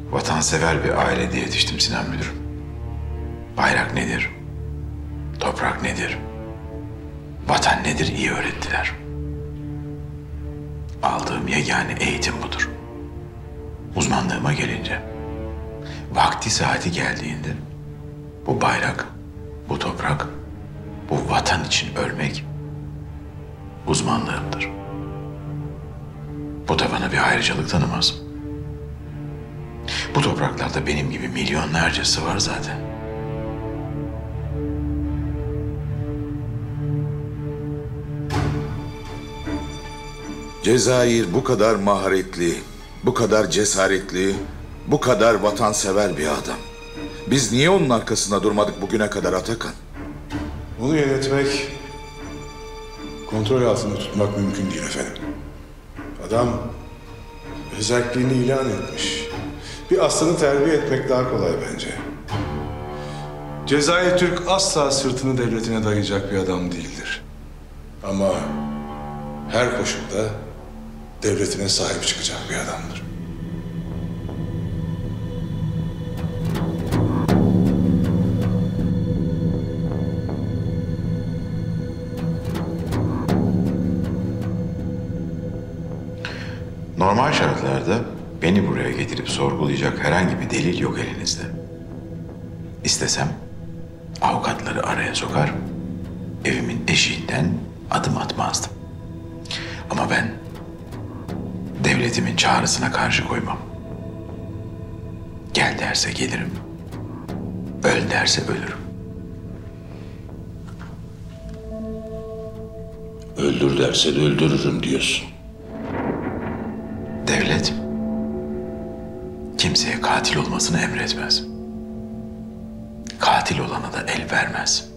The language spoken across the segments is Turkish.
Vatansever bir ailede yetiştim Sinan Müdürüm. Bayrak nedir? Toprak nedir? Vatan nedir iyi öğrettiler. Aldığım yegane eğitim budur. Uzmanlığıma gelince, vakti saati geldiğinde bu bayrak, bu toprak, bu vatan için ölmek uzmanlığımdır. Bu da bana bir ayrıcalık tanımaz. Bu topraklarda benim gibi milyonlarcası var zaten. Cezayir bu kadar maharetli, bu kadar cesaretli, bu kadar vatansever bir adam. Biz niye onun arkasında durmadık bugüne kadar Atakan? Onu yönetmek, kontrol altında tutmak mümkün değil efendim. Adam özelliğini ilan etmiş. Bir aslanı terbiye etmek daha kolay bence. Cezayir Türk asla sırtını devletine dayayacak bir adam değildir. Ama her koşulda devletine sahip çıkacak bir adamdır. Normal şartlarda beni buraya getirip sorgulayacak herhangi bir delil yok elinizde. İstesem avukatları araya sokar, evimin eşiğinden adım atmazdım. Ama ben devletimin çağrısına karşı koymam. Gel derse gelirim, öl derse ölürüm. Öldür derse de öldürürüm diyorsun. Devlet kimseye katil olmasını emretmez. Katil olana da el vermez.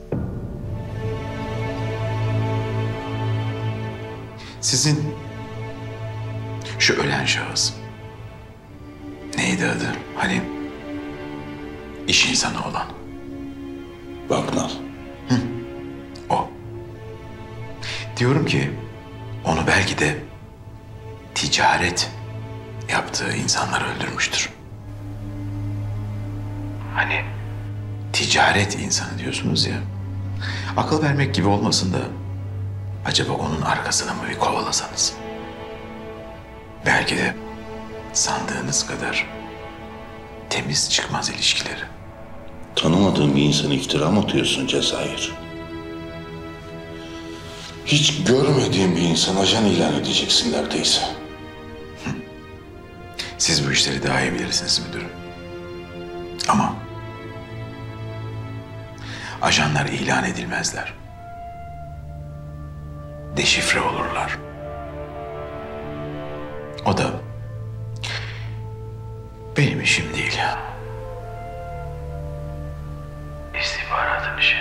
Sizin şu ölen şahıs neydi adı? Hani iş insanı olan. Bagnal. O. Diyorum ki onu belki de ticaret yaptığı insanlar öldürmüştür. Hani ticaret insanı diyorsunuz ya. Akıl vermek gibi olmasın da acaba onun arkasına mı bir kovalasanız? Belki de sandığınız kadar temiz çıkmaz ilişkileri. Tanımadığın bir insana iftira mı atıyorsun Cezayir? Hiç görmediğin bir insan ajan ilan edeceksin neredeyse. Siz bu işleri daha iyi bilirsiniz müdürüm. Ama ajanlar ilan edilmezler. Deşifre olurlar. O da benim işim değil. İstihbaratın işi.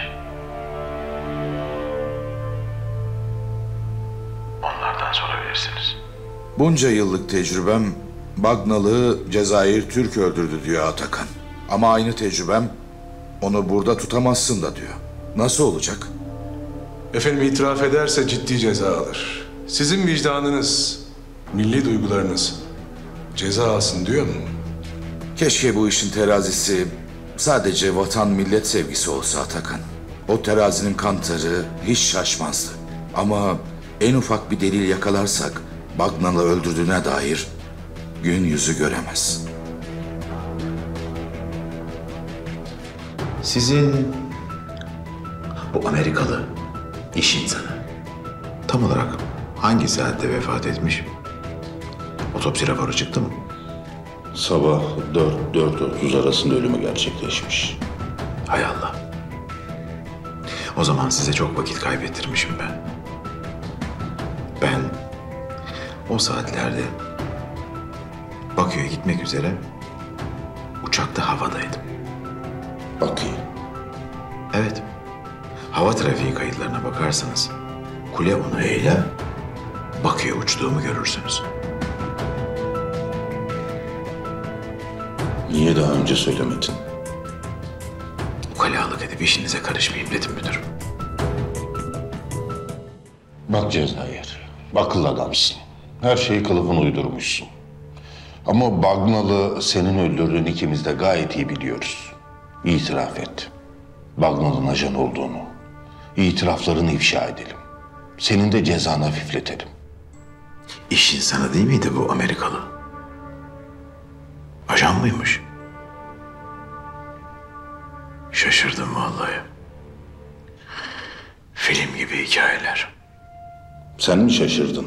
Onlardan sorabilirsiniz. Bunca yıllık tecrübem Bagnal'ı Cezayir Türk öldürdü diyor Atakan. Ama aynı tecrübem onu burada tutamazsın da diyor. Nasıl olacak? Efendim itiraf ederse ciddi ceza alır. Sizin vicdanınız, milli duygularınız ceza alsın diyor mu? Keşke bu işin terazisi sadece vatan millet sevgisi olsa Atakan. O terazinin kantarı hiç şaşmazdı. Ama en ufak bir delil yakalarsak Bagnal'ı öldürdüğüne dair gün yüzü göremez. Sizin bu Amerikalı iş insanı tam olarak hangi saatte vefat etmiş? Otopsi raporu çıktı mı? Sabah 4-4:30 arasında ölümü gerçekleşmiş. Hay Allah. O zaman size çok vakit kaybettirmişim ben. Ben o saatlerde Bakü'ye gitmek üzere uçakta havadaydım. Bakü. Evet. Hava trafiği kayıtlarına bakarsanız kule onayıyla Bakü'ye uçtuğumu görürsünüz. Niye daha önce söylemedin? Ukalalık edip işinize karışmayayım dedim müdürüm. Bak Cezayir, akıllı adamsın. Her şeyi kılıfına uydurmuşsun. Ama Bagnalı senin öldürdüğün ikimiz de gayet iyi biliyoruz. İtiraf et. Bagnalı'nın ajan olduğunu. İtiraflarını ifşa edelim. Senin de cezanı hafifletelim. İş insanı değil miydi bu Amerikalı? Ajan mıymış? Şaşırdım vallahi. Film gibi hikayeler. Sen mi şaşırdın?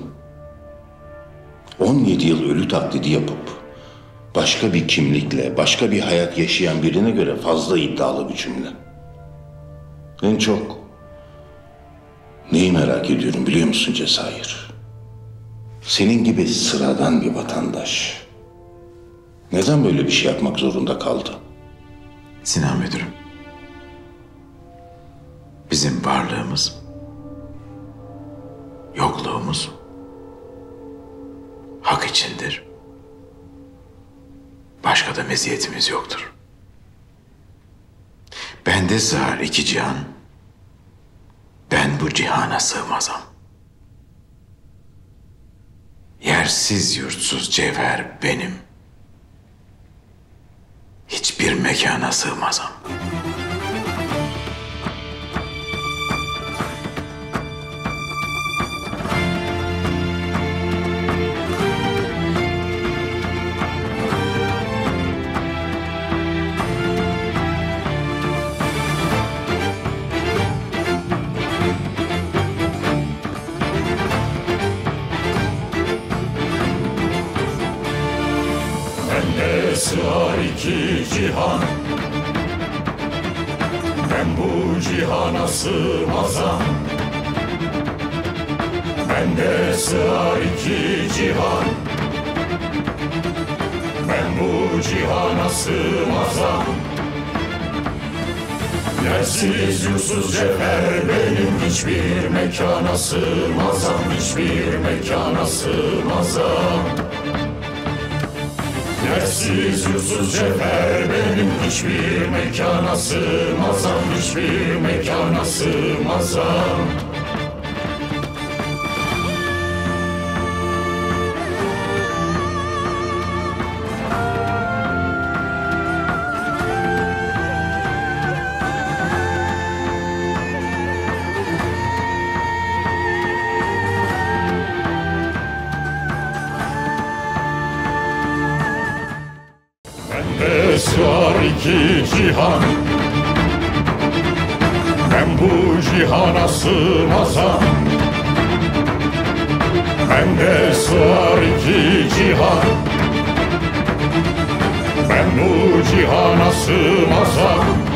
17 yıl ölü taklidi yapıp başka bir kimlikle, başka bir hayat yaşayan birine göre fazla iddialı bir cümle. En çok neyi merak ediyorum biliyor musun Cezayir? Senin gibi sıradan bir vatandaş neden böyle bir şey yapmak zorunda kaldı? Sinan Müdürüm, bizim varlığımız, yokluğumuz hak içindir. Başka da meziyetimiz yoktur. Bende sığar iki cihan, ben bu cihana sığmazam. Yersiz yurtsuz cevher benim, hiçbir mekana sığmazam. Bende sığar iki cihan, ben bu cihana sığmazam. Bende sığar iki cihan, ben bu cihana sığmazam. Yersiz yursuz cevher benim, hiçbir mekana sığmazam, hiçbir mekana sığmazam. Yersiz yursuz cevher benim, hiçbir mekana sığmazam, hiçbir mekana sığmazam. Bende sığar iki cihan, ben bu cihana sığmazam. Bende sığar iki cihan, ben bu cihana sığmazam.